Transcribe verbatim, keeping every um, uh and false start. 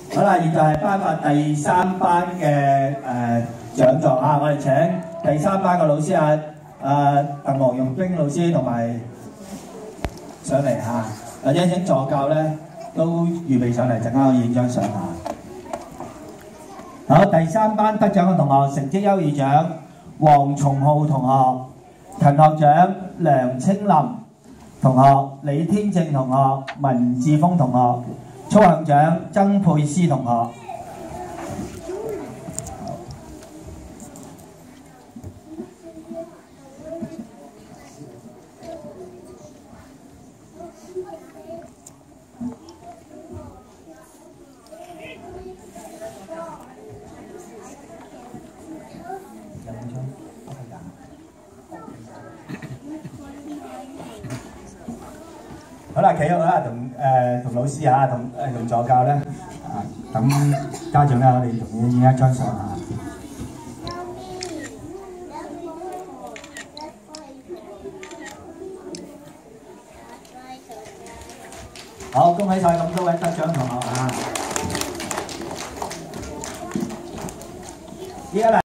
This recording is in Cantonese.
好啦，現在係頒發第三班嘅誒獎狀啊！我哋請第三班嘅老師啊，啊鄧黃容冰老師同埋上嚟嚇，或者請助教咧都預備上嚟，陣間可以影張相嚇。好，第三班得獎嘅同學成績優異獎黃松浩同學，勤學獎梁清林同學、李天正同學、文志峰同學。操行獎曾佩斯同學。好啦，企好啦，同誒同老師嚇，同誒同助教咧，啊等家長咧，我哋同佢影一張相嚇。好，恭喜晒咁多位得獎同學啊！依家嚟。